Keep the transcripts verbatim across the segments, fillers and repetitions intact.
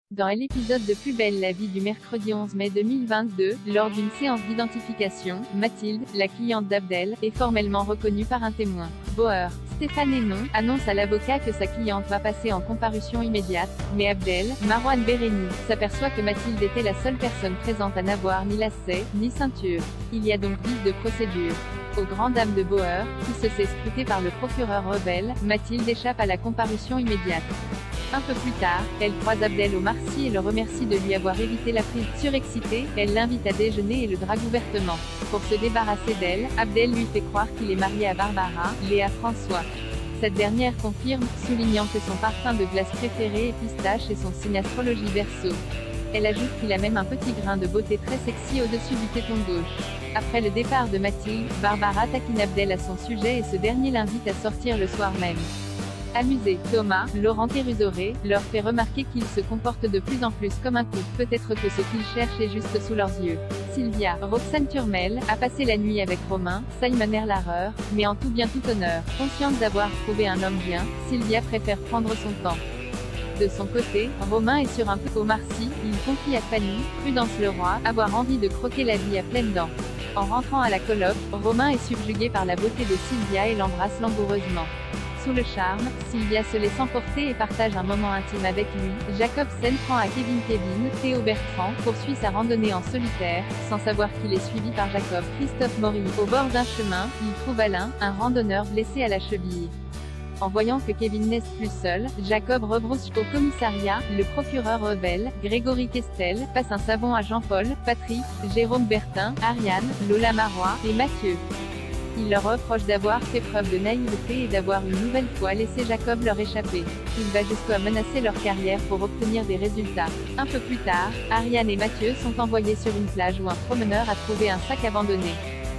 Dans l'épisode de Plus belle la vie du mercredi onze mai deux mille vingt-deux, lors d'une séance d'identification, Mathilde, la cliente d'Abdel, est formellement reconnue par un témoin. Bauer, Stéphane Hénon, annonce à l'avocat que sa cliente va passer en comparution immédiate, mais Abdel, Marouane Béréni, s'aperçoit que Mathilde était la seule personne présente à n'avoir ni lacet, ni ceinture. Il y a donc vice de procédure. Aux grandes dames de Bauer, qui se sait scrutée par le procureur rebelle, Mathilde échappe à la comparution immédiate. Un peu plus tard, elle croise Abdel au Marcy et le remercie de lui avoir évité la prise. Surexcitée, elle l'invite à déjeuner et le drague ouvertement. Pour se débarrasser d'elle, Abdel lui fait croire qu'il est marié à Barbara, Léa François. Cette dernière confirme, soulignant que son parfum de glace préféré est pistache et son signe astrologie Verseau. Elle ajoute qu'il a même un petit grain de beauté très sexy au-dessus du téton gauche. Après le départ de Mathilde, Barbara taquine Abdel à son sujet et ce dernier l'invite à sortir le soir même. Amusé, Thomas, Laurent Térusoré, leur fait remarquer qu'ils se comportent de plus en plus comme un couple. Peut-être que ce qu'ils cherchent est juste sous leurs yeux. Sylvia, Roxane Turmel, a passé la nuit avec Romain, Simon Erlareur, mais en tout bien tout honneur. Consciente d'avoir trouvé un homme bien, Sylvia préfère prendre son temps. De son côté, Romain est sur un peu au Marcy, il confie à Fanny, Prudence Leroy, avoir envie de croquer la vie à pleines dents. En rentrant à la coloc, Romain est subjugué par la beauté de Sylvia et l'embrasse langoureusement. Sous le charme, Sylvia se laisse emporter et partage un moment intime avec lui. Jacob s'en prend à Kevin Kevin, Théo Bertrand, poursuit sa randonnée en solitaire, sans savoir qu'il est suivi par Jacob. Christophe Maury, au bord d'un chemin, il trouve Alain, un randonneur blessé à la cheville. En voyant que Kevin n'est plus seul, Jacob rebrousse au commissariat. Le procureur rebelle, Grégory Kestel, passe un savon à Jean-Paul, Patrick, Jérôme Bertin, Ariane, Lola Marois, et Mathieu. Il leur reproche d'avoir fait preuve de naïveté et d'avoir une nouvelle fois laissé Jacob leur échapper. Il va jusqu'à menacer leur carrière pour obtenir des résultats. Un peu plus tard, Ariane et Mathieu sont envoyés sur une plage où un promeneur a trouvé un sac abandonné.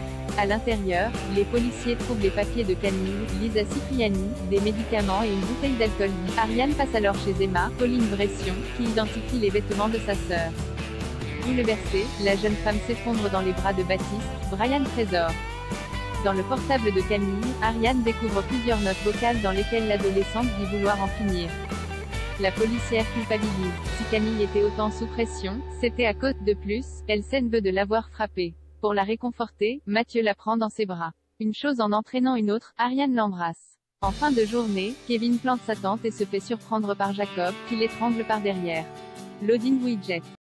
À l'intérieur, les policiers trouvent les papiers de Camille, Lisa Cipriani, des médicaments et une bouteille d'alcool. Ariane passe alors chez Emma, Pauline Bression, qui identifie les vêtements de sa sœur. Bouleversée, la jeune femme s'effondre dans les bras de Baptiste, Brian Trésor. Dans le portable de Camille, Ariane découvre plusieurs notes vocales dans lesquelles l'adolescente dit vouloir en finir. La policière culpabilise. Si Camille était autant sous pression, c'était à cause de plus, elle s'en veut de l'avoir frappée. Pour la réconforter, Mathieu la prend dans ses bras. Une chose en entraînant une autre, Ariane l'embrasse. En fin de journée, Kevin plante sa tente et se fait surprendre par Jacob, qui l'étrangle par derrière. Loading widget.